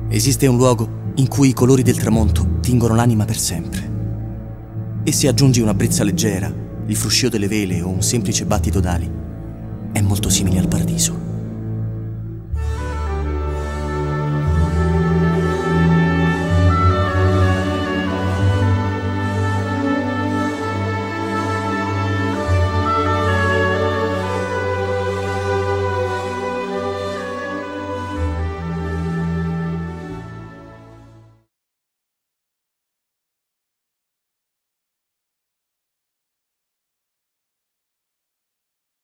Esiste un luogo in cui i colori del tramonto tingono l'anima per sempre. E se aggiungi una brezza leggera, il fruscio delle vele o un semplice battito d'ali, è molto simile al paradiso.